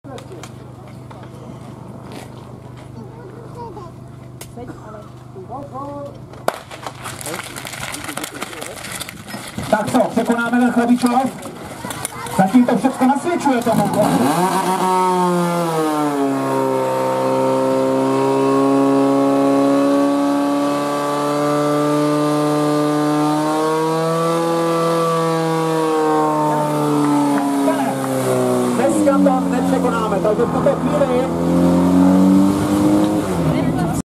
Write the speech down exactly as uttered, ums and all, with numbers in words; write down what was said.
Tak co, překonáme ten Chlebíčov? Zatím to všechno nasvědčuje tomu. Dneska to nepřekonáme, takže v tuto chvíli